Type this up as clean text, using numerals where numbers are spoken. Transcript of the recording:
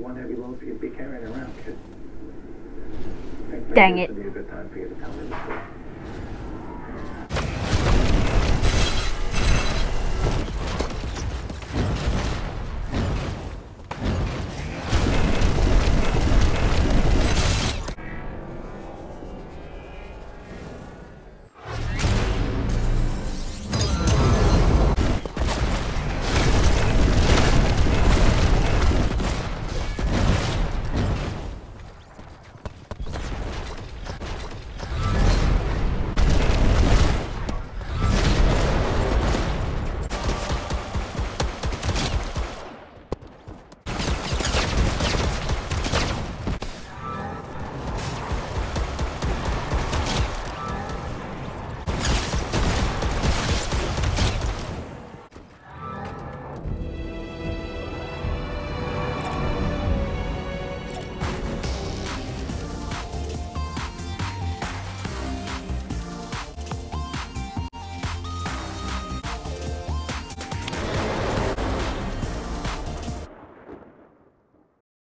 one heavy load for you to be carrying around, kid. Dang it. Would be a good time for you to tell me the truth.